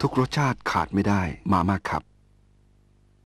ทุกรสชาติขาดไม่ได้มาม่าครับ